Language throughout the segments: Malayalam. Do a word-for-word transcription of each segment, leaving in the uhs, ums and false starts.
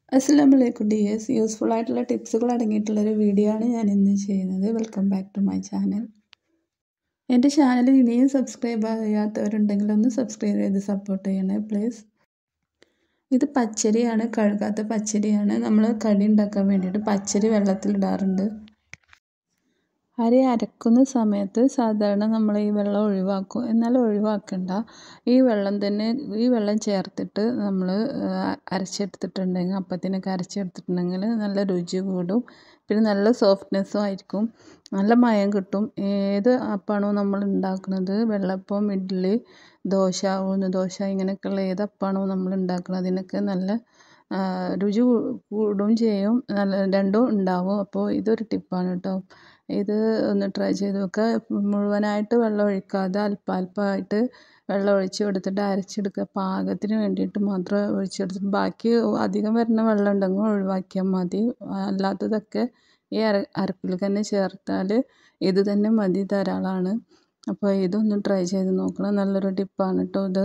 അസ്സലാമു അലൈക്കും ഡിയേഴ്സ്. യൂസ്ഫുൾ ആയിട്ടുള്ള ടിപ്സുകൾ അടങ്ങിയിട്ടുള്ളൊരു വീഡിയോ ആണ് ഞാൻ ഇന്ന് ചെയ്യുന്നത്. Welcome back to my channel. എൻ്റെ ചാനൽ ഇനിയും സബ്സ്ക്രൈബ് ചെയ്യാത്തവരുണ്ടെങ്കിൽ ഒന്ന് സബ്സ്ക്രൈബ് ചെയ്ത് സപ്പോർട്ട് ചെയ്യണേ പ്ലീസ്. ഇത് പച്ചരിയാണ്, കഴുകാത്ത പച്ചരിയാണ്. നമ്മൾ കടി ഉണ്ടാക്കാൻ വേണ്ടിയിട്ട് പച്ചരി വെള്ളത്തിലിടാറുണ്ട്. അരി അരക്കുന്ന സമയത്ത് സാധാരണ നമ്മൾ ഈ വെള്ളം ഒഴിവാക്കും. എന്നാൽ ഒഴിവാക്കണ്ട, ഈ വെള്ളം തന്നെ ഈ വെള്ളം ചേർത്തിട്ട് നമ്മൾ അരച്ചെടുത്തിട്ടുണ്ടെങ്കിൽ അപ്പത്തിനൊക്കെ അരച്ചെടുത്തിട്ടുണ്ടെങ്കിൽ നല്ല രുചി കൂടും. പിന്നെ നല്ല സോഫ്റ്റ്നെസ്സും ആയിരിക്കും, നല്ല മയം കിട്ടും. ഏത് അപ്പമാണോ നമ്മൾ ഉണ്ടാക്കുന്നത്, വെള്ളപ്പം, ഇഡ്ഡലി, ദോശ, ഉഴുന്ന് ദോശ, ഇങ്ങനെയൊക്കെയുള്ള ഏത് അപ്പമാണോ നമ്മൾ ഉണ്ടാക്കുന്നത് അതിനൊക്കെ നല്ല രുചി കൂടും ചെയ്യും, നല്ല രണ്ടും ഉണ്ടാവും. അപ്പോൾ ഇതൊരു ടിപ്പാണ് കേട്ടോ. ഇത് ഒന്ന് ട്രൈ ചെയ്ത് നോക്കുക. മുഴുവനായിട്ട് വെള്ളം ഒഴിക്കാതെ അല്പാൽപ്പമായിട്ട് വെള്ളം ഒഴിച്ച് കൊടുത്തിട്ട് അരച്ചെടുക്കുക. പാകത്തിന് വേണ്ടിയിട്ട് മാത്രം ഒഴിച്ചെടുത്തിട്ട് ബാക്കി അധികം വരുന്ന വെള്ളം ഉണ്ടെങ്കിൽ ഒഴിവാക്കിയാൽ മതി. അല്ലാത്തതൊക്കെ ഈ അര അരപ്പിൽ തന്നെ ചേർത്താൽ ഇത് തന്നെ മതി, ധാരാളമാണ്. അപ്പോൾ ഇതൊന്ന് ട്രൈ ചെയ്ത് നോക്കണം, നല്ലൊരു ടിപ്പാണ് കേട്ടോ ഇത്.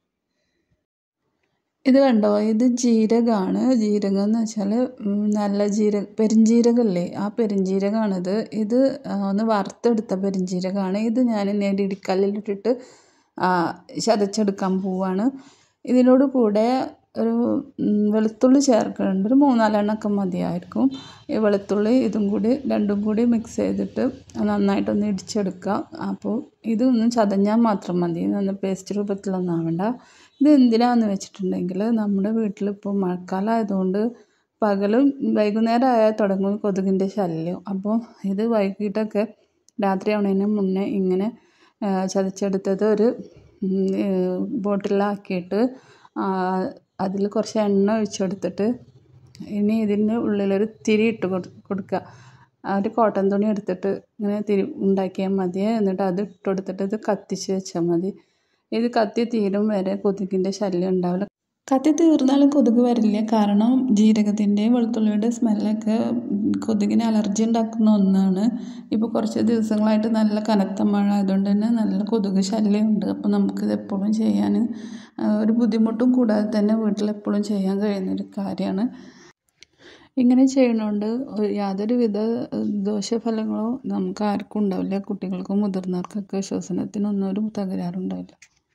ഇത് കണ്ടോ, ഇത് ജീരകമാണ്. ജീരകം എന്ന് വെച്ചാൽ നല്ല ജീരക പെരുംജീരകമല്ലേ, ആ പെരുംജീരകമാണിത്. ഇത് ഒന്ന് വറുത്തെടുത്ത പെരുംജീരകമാണ്. ഇത് ഞാൻ ഇടിക്കല്ലിലിട്ടിട്ട് ചതച്ചെടുക്കാൻ പോവാണ്. ഇതിനോട് കൂടെ ഒരു വെളുത്തുള്ളി ചേർക്കുന്നുണ്ട്, ഒരു മൂന്നാലെണ്ണമൊക്കെ മതിയായിരിക്കും. ഈ വെളുത്തുള്ളി ഇതും കൂടി രണ്ടും കൂടി മിക്സ് ചെയ്തിട്ട് നന്നായിട്ടൊന്ന് ഇടിച്ചെടുക്കുക. അപ്പോൾ ഇതൊന്നും ചതഞ്ഞാൽ മാത്രം മതി, നല്ല പേസ്റ്റ് രൂപത്തിലൊന്നും ആവേണ്ട. ഇത് എന്തിനാണെന്ന് വെച്ചിട്ടുണ്ടെങ്കിൽ നമ്മുടെ വീട്ടിലിപ്പോൾ മഴക്കാലം ആയതുകൊണ്ട് പകലും വൈകുന്നേരം ആയാൽ തുടങ്ങും കൊതുകിൻ്റെ ശല്യം. അപ്പോൾ ഇത് വൈകിട്ടൊക്കെ രാത്രി ആവുന്നതിന് മുന്നേ ഇങ്ങനെ ചതച്ചെടുത്തത് ഒരു ബോട്ടിലാക്കിയിട്ട് അതിൽ കുറച്ച് എണ്ണ ഒഴിച്ചെടുത്തിട്ട് ഇനി ഇതിൻ്റെ ഉള്ളിലൊരു തിരി ഇട്ട് കൊടുക്കുക. ഒരു കോട്ടൺ തുണി എടുത്തിട്ട് ഇങ്ങനെ തിരി ഉണ്ടാക്കിയാൽ മതി. എന്നിട്ട് അത് ഇട്ട് കൊടുത്തിട്ട് ഇത് കത്തിച്ച് വെച്ചാൽ മതി. ഇത് കത്തി തീരും വരെ കൊതുകിൻ്റെ ശല്യം ഉണ്ടാവില്ല. കത്തി തീർന്നാലും കൊതുക് വരില്ല, കാരണം ജീരകത്തിൻ്റെയും വെളുത്തുള്ളിയുടെ സ്മെല്ലൊക്കെ കൊതുകിന് അലർജി ഉണ്ടാക്കുന്ന ഒന്നാണ്. ഇപ്പോൾ കുറച്ച് ദിവസങ്ങളായിട്ട് നല്ല കനത്ത മഴ ആയതുകൊണ്ട് തന്നെ നല്ല കൊതുക് ശല്യമുണ്ട്. അപ്പോൾ നമുക്കിത് എപ്പോഴും ചെയ്യാൻ ഒരു ബുദ്ധിമുട്ടും കൂടാതെ തന്നെ വീട്ടിലെപ്പോഴും ചെയ്യാൻ കഴിയുന്നൊരു കാര്യമാണ്. ഇങ്ങനെ ചെയ്യുന്നതുകൊണ്ട് യാതൊരുവിധ ദോഷഫലങ്ങളോ നമുക്ക് ആർക്കും ഉണ്ടാവില്ല. കുട്ടികൾക്കും മുതിർന്നവർക്കൊക്കെ ശ്വസനത്തിനൊന്നും ഒരു തകരാറുണ്ടാവില്ല.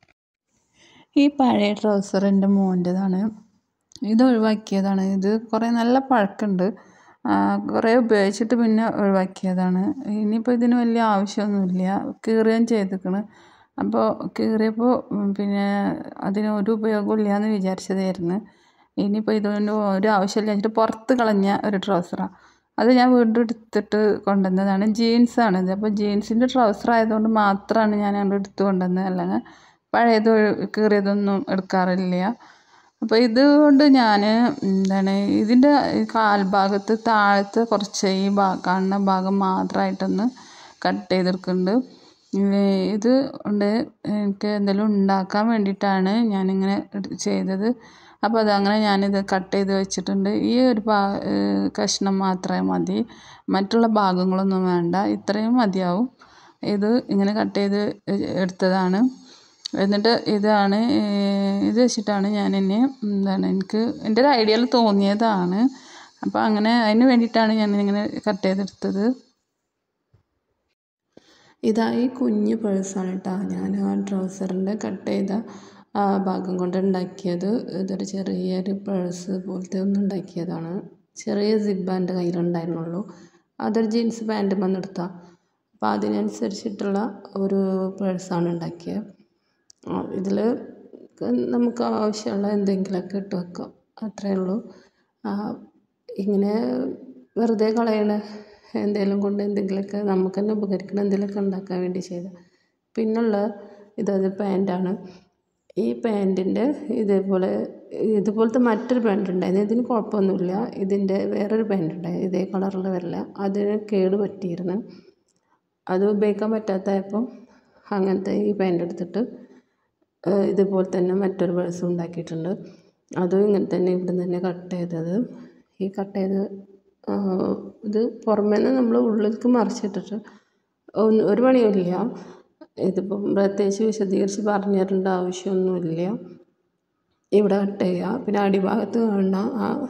ഈ പഴയ ട്രൗസർ എൻ്റെ മോൻ്റെതാണ്. ഇത് ഒഴിവാക്കിയതാണ്. ഇത് കുറേ നല്ല പഴക്കമുണ്ട്, കുറേ ഉപയോഗിച്ചിട്ട് പിന്നെ ഒഴിവാക്കിയതാണ്. ഇനിയിപ്പോൾ ഇതിന് വലിയ ആവശ്യമൊന്നുമില്ല, കീറുകയും ചെയ്തിരിക്കണം. അപ്പോൾ കീറിയപ്പോൾ പിന്നെ അതിന് ഒരു ഉപയോഗമില്ല എന്ന് വിചാരിച്ചതായിരുന്നു. ഇനിയിപ്പോൾ ഇതൊന്നും ഒരു ആവശ്യമില്ല എന്നിട്ട് പുറത്ത് കളഞ്ഞ ഒരു ട്രൗസറാണ്. അത് ഞാൻ വീണ്ടും എടുത്തിട്ട് കൊണ്ടുവന്നതാണ്. ജീൻസാണിത്. അപ്പോൾ ജീൻസിൻ്റെ ട്രൗസർ ആയതുകൊണ്ട് മാത്രമാണ് ഞാൻ അങ്ങോട്ട് എടുത്ത് കൊണ്ടുവന്നത്, അല്ലെങ്കിൽ പഴയത് കീറിയതൊന്നും എടുക്കാറില്ല. അപ്പോൾ ഇതുകൊണ്ട് ഞാൻ എന്താണ് ഇതിൻ്റെ കാൽഭാഗത്ത് താഴത്തെ കുറച്ച് ഈ ഭാഗം കാണുന്ന ഭാഗം മാത്രമായിട്ടൊന്ന് കട്ട് ചെയ്തെടുക്കുന്നുണ്ട്. ഇത് കൊണ്ട് എനിക്ക് എന്തെങ്കിലും ഉണ്ടാക്കാൻ വേണ്ടിയിട്ടാണ് ഞാനിങ്ങനെ ചെയ്തത്. അപ്പോൾ അതങ്ങനെ ഞാനിത് കട്ട് ചെയ്ത് വെച്ചിട്ടുണ്ട്. ഈ ഒരു ഭാ കഷ്ണം മാത്രമേ മതി, മറ്റുള്ള ഭാഗങ്ങളൊന്നും വേണ്ട, ഇത്രയും മതിയാവും. ഇത് ഇങ്ങനെ കട്ട് ചെയ്ത് എടുത്തതാണ്. എന്നിട്ട് ഇതാണ് ഇത് വെച്ചിട്ടാണ് ഞാൻ എന്നെ എന്താണ് എനിക്ക് എൻ്റെ ഒരു ഐഡിയയിൽ തോന്നിയതാണ്. അപ്പോൾ അങ്ങനെ അതിന് വേണ്ടിയിട്ടാണ് ഞാൻ ഇങ്ങനെ കട്ട് ചെയ്തെടുത്തത്. ഇതായി കുഞ്ഞ് പേഴ്സാണ് കേട്ടോ. ഞാൻ ആ ട്രൗസറിൻ്റെ കട്ട് ചെയ്ത ആ ഭാഗം കൊണ്ട് ഉണ്ടാക്കിയത്. ഇതൊരു ചെറിയൊരു പേഴ്സ് പോലത്തെ ഒന്ന് ഉണ്ടാക്കിയതാണ്. ചെറിയ സിബ്ബ എൻ്റെ കയ്യിലുണ്ടായിരുന്നുള്ളൂ. അതൊരു ജീൻസ് പാൻറ്റ് വന്നെടുത്താൽ, അപ്പോൾ അതിനനുസരിച്ചിട്ടുള്ള ഒരു പേഴ്സാണ് ഉണ്ടാക്കിയത്. ഇതിൽ നമുക്ക് ആവശ്യമുള്ള എന്തെങ്കിലുമൊക്കെ ഇട്ട് വെക്കാം, അത്രയേ ഉള്ളൂ. ഇങ്ങനെ വെറുതെ കളയണ എന്തെങ്കിലും കൊണ്ട് എന്തെങ്കിലുമൊക്കെ നമുക്ക് തന്നെ ഉപകരിക്കണം എന്തെങ്കിലുമൊക്കെ ഉണ്ടാക്കാൻ വേണ്ടി ചെയ്ത. പിന്നുള്ള ഇതൊരു പാൻറ്റാണ്. ഈ പാൻറ്റിൻ്റെ ഇതേപോലെ ഇതുപോലത്തെ മറ്റൊരു പാൻറ്റ് ഉണ്ടായിരുന്നു. ഇതിന് കുഴപ്പമൊന്നുമില്ല. ഇതിൻ്റെ വേറൊരു പാൻറ്റ് ഉണ്ടായിരുന്നു, ഇതേ കളറിൽ വരില്ല. അതിന് കേട് പറ്റിയിരുന്നു. അത് ഉപയോഗിക്കാൻ പറ്റാത്തപ്പോൾ അങ്ങനത്തെ ഈ പാൻറ്റ് എടുത്തിട്ട് ഇതുപോലെ തന്നെ മറ്റൊരു പേഴ്സ് ഉണ്ടാക്കിയിട്ടുണ്ട്. അതും ഇങ്ങനെ തന്നെ ഇവിടെ തന്നെ കട്ട് ചെയ്തത്. ഈ കട്ട് ചെയ്ത് ഇത് പുറമേ നിന്ന് നമ്മൾ ഉള്ളിലേക്ക് മറിച്ചിട്ടിട്ട് ഒരു പണിയുമില്ല. ഇതിപ്പം പ്രത്യേകിച്ച് വിശദീകരിച്ച് പറഞ്ഞു തരേണ്ട ആവശ്യമൊന്നുമില്ല. ഇവിടെ കട്ട് ചെയ്യുക. പിന്നെ അടിഭാഗത്ത് കാണുന്ന ആ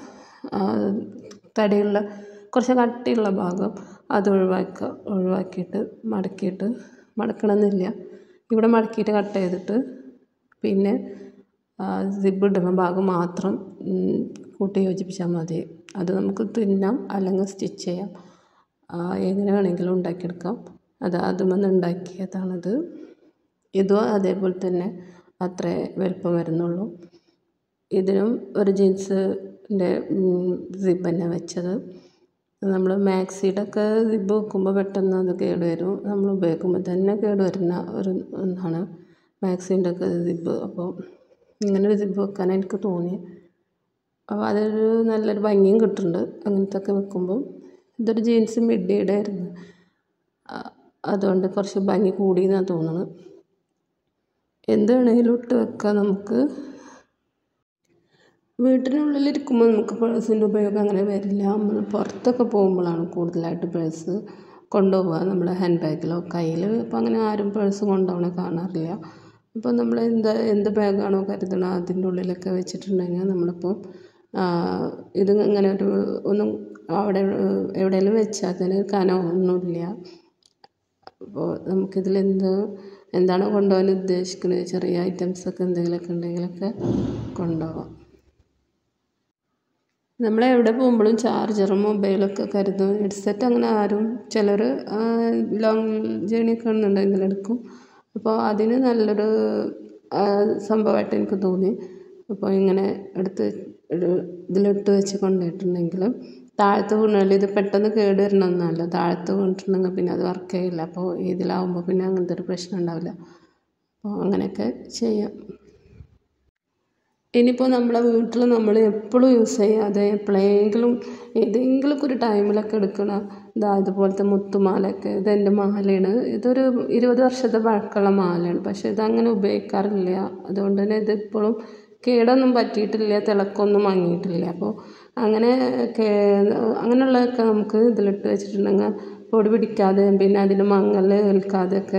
തടിയുള്ള കുറച്ച് കട്ടിയുള്ള ഭാഗം അത് ഒഴിവാക്കുക ഒഴിവാക്കിയിട്ട് മടക്കിയിട്ട് മടക്കണമെന്നില്ല, ഇവിടെ മടക്കിയിട്ട് കട്ട് ചെയ്തിട്ട് പിന്നെ സിബ് ഇടുന്ന ഭാഗം മാത്രം കൂട്ടി യോജിപ്പിച്ചാൽ മതി. അത് നമുക്ക് തുന്നാം അല്ലെങ്കിൽ സ്റ്റിച്ച് ചെയ്യാം, എങ്ങനെ വേണമെങ്കിലും ഉണ്ടാക്കിയെടുക്കാം. അത് അതുമെന്ന് ഉണ്ടാക്കിയതാണത്. ഇതും അതേപോലെ തന്നെ അത്രേ വലുപ്പം വരുന്നുള്ളൂ. ഇതിനും ഒരു ജീൻസിൻ്റെ സിബ് തന്നെ വെച്ചത്. നമ്മൾ മാക്സിയുടെ ഒക്കെ സിബ് വെക്കുമ്പോൾ പെട്ടെന്ന് അത് കേട് വരും. നമ്മൾ ഉപയോഗിക്കുമ്പോൾ തന്നെ കേട് വരുന്ന ഒരു ഒന്നാണ് മാക്സിൻ്റെ ഒക്കെ സിബ്. അപ്പോൾ ഇങ്ങനൊരു സിബ് വെക്കാൻ എനിക്ക് തോന്നി. അപ്പോൾ അതൊരു നല്ലൊരു ഭംഗിയും കിട്ടുന്നുണ്ട് അങ്ങനത്തെ ഒക്കെ വെക്കുമ്പോൾ. ഇതൊരു ജീൻസ് മിഡിയുടെ ആയിരുന്നു, അതുകൊണ്ട് കുറച്ച് ഭംഗി കൂടിയെന്നാണ് തോന്നുന്നത്. എന്ത് വേണമെങ്കിലും ഇട്ട് വെക്കാം നമുക്ക്. വീട്ടിനുള്ളിലിരിക്കുമ്പോൾ നമുക്ക് പേഴ്സിൻ്റെ ഉപയോഗം അങ്ങനെ വരില്ല. നമ്മൾ പുറത്തൊക്കെ പോകുമ്പോഴാണ് കൂടുതലായിട്ട് പേഴ്സ് കൊണ്ടുപോവുക, നമ്മൾ ഹാൻഡ് ബാഗിലോ കയ്യിൽ. ഇപ്പോൾ അങ്ങനെ ആരും പേഴ്സ് കൊണ്ടുപോകണ കാണാറില്ല. അപ്പോൾ നമ്മൾ എന്താ എന്ത് ബാഗാണോ കരുതണം അതിൻ്റെ ഉള്ളിലൊക്കെ വെച്ചിട്ടുണ്ടെങ്കിൽ നമ്മളിപ്പോൾ ഇത് ഇങ്ങനെ ഒരു ഒന്നും അവിടെ എവിടെയെങ്കിലും വെച്ചാൽ അതിന് കനമൊന്നുമില്ല. അപ്പോൾ നമുക്കിതിലെന്ത് എന്താണോ കൊണ്ടുപോകാൻ ഉദ്ദേശിക്കുന്നത്, ചെറിയ ഐറ്റംസൊക്കെ എന്തെങ്കിലുമൊക്കെ ഉണ്ടെങ്കിലൊക്കെ കൊണ്ടുപോകാം. നമ്മൾ എവിടെ പോകുമ്പോഴും ചാർജറും മൊബൈലൊക്കെ കരുതും. ഹെഡ്സെറ്റ് അങ്ങനെ ആരും ചിലർ ലോങ് ജേണിയൊക്കെ ഉണ്ടെങ്കിൽ എടുക്കും. അപ്പോൾ അതിന് നല്ലൊരു സംഭവമായിട്ട് എനിക്ക് തോന്നി. അപ്പോൾ ഇങ്ങനെ എടുത്ത് ഇതിലിട്ട് വെച്ച് കൊണ്ടുപോയിട്ടുണ്ടെങ്കിൽ താഴത്ത് വീണാൽ ഇത് പെട്ടെന്ന് കേട് വരണമെന്നല്ല, താഴത്ത് വീണിട്ടുണ്ടെങ്കിൽ പിന്നെ അത് വർക്ക് ചെയ്യില്ല. അപ്പോൾ ഇതിലാവുമ്പോൾ പിന്നെ അങ്ങനത്തെ ഒരു പ്രശ്നം ഉണ്ടാവില്ല. അപ്പോൾ അങ്ങനെയൊക്കെ ചെയ്യാം. ഇനിയിപ്പോൾ നമ്മളെ വീട്ടിൽ നമ്മൾ എപ്പോഴും യൂസ് ചെയ്യാതെ എപ്പോഴെങ്കിലും ഏതെങ്കിലുമൊക്കെ ഒരു ടൈമിലൊക്കെ എടുക്കണ ഇതാ ഇതുപോലത്തെ മുത്തുമാലയൊക്കെ, ഇതെൻ്റെ മാലയാണ്. ഇതൊരു ഇരുപത് വർഷത്തെ പഴക്കമുള്ള മാലയാണ്, പക്ഷേ ഇതങ്ങനെ ഉപയോഗിക്കാറില്ല. അതുകൊണ്ട് തന്നെ ഇതിപ്പോഴും കേടൊന്നും പറ്റിയിട്ടില്ല, തിളക്കമൊന്നും മങ്ങിയിട്ടില്ല. അപ്പോൾ അങ്ങനെ അങ്ങനെയുള്ളതൊക്കെ നമുക്ക് ഇതിലിട്ട് വെച്ചിട്ടുണ്ടെങ്കിൽ പൊടി പിടിക്കാതെ പിന്നെ അതിന് മങ്ങൽ ഏൽക്കാതെയൊക്കെ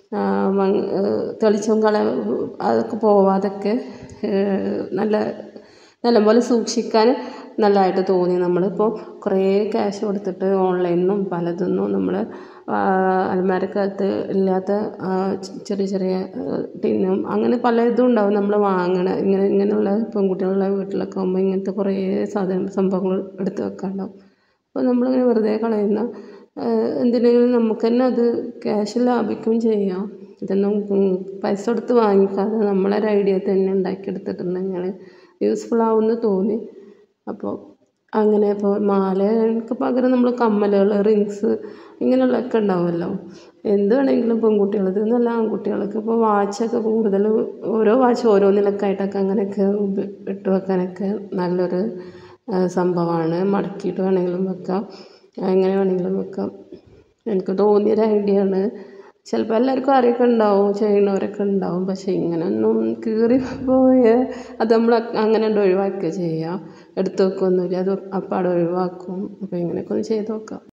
തെളിച്ചം കള അതൊക്കെ പോവാതൊക്കെ നല്ല നല്ലപോലെ സൂക്ഷിക്കാൻ നല്ലതായിട്ട് തോന്നി. നമ്മളിപ്പോൾ കുറേ ക്യാഷ് കൊടുത്തിട്ട് ഓൺലൈനിൽ നിന്നും പലതൊന്നും നമ്മൾ അലമാരക്കകത്ത് ഇല്ലാത്ത ചെറിയ ചെറിയ ടിന്നും അങ്ങനെ പല ഇതും ഉണ്ടാവും നമ്മൾ വാങ്ങണം. ഇങ്ങനെ ഇങ്ങനെയുള്ള പെൺകുട്ടികളുടെ വീട്ടിലൊക്കെ ആകുമ്പോൾ ഇങ്ങനത്തെ കുറേ സാധനം സംഭവങ്ങൾ എടുത്ത് വെക്കാനുണ്ടാവും. അപ്പോൾ നമ്മളിങ്ങനെ വെറുതെ കളയുന്ന എന്തിനെങ്കിലും നമുക്ക് തന്നെ അത് ക്യാഷ് ലാഭിക്കുകയും ചെയ്യാം. ഇതൊന്നും പൈസ കൊടുത്ത് വാങ്ങിക്കാതെ നമ്മളൊരു ഐഡിയ തന്നെ ഉണ്ടാക്കിയെടുത്തിട്ടുണ്ടെങ്കിൽ യൂസ്ഫുൾ ആവുമെന്ന് തോന്നി. അപ്പോൾ അങ്ങനെ ഇപ്പോൾ മാലയ്ക്ക് പകരം നമ്മൾ കമ്മലുകൾ, റിങ്സ് ഇങ്ങനെയുള്ളതൊക്കെ ഉണ്ടാവുമല്ലോ. എന്ത് വേണമെങ്കിലും പെൺകുട്ടികളത് എന്നല്ല ആൺകുട്ടികൾക്ക് ഇപ്പോൾ വാച്ചൊക്കെ കൂടുതൽ ഓരോ വാച്ച് ഓരോന്നിലൊക്കെ ആയിട്ടൊക്കെ അങ്ങനെയൊക്കെ ഇട്ട് വെക്കാനൊക്കെ നല്ലൊരു സംഭവമാണ്. മടക്കിയിട്ട് വേണമെങ്കിലും വെക്കാം, എങ്ങനെ വേണമെങ്കിലും വെക്കാം. എനിക്ക് തോന്നിയൊരു ഐഡിയ ആണ്. ചിലപ്പോൾ എല്ലാവർക്കും അറിയൊക്കെ ഉണ്ടാവും, ചെയ്യുന്നവരൊക്കെ ഉണ്ടാവും. പക്ഷേ ഇങ്ങനെയൊന്നും കീറി പോയ അത് നമ്മൾ അങ്ങനെ ഒഴിവാക്കുക ചെയ്യുക, എടുത്ത് വെക്കുകയൊന്നുമില്ല, അത് അപ്പാടെ ഒഴിവാക്കും. അപ്പോൾ ഇങ്ങനെയൊക്കെ ഒന്ന് ചെയ്ത് നോക്കാം.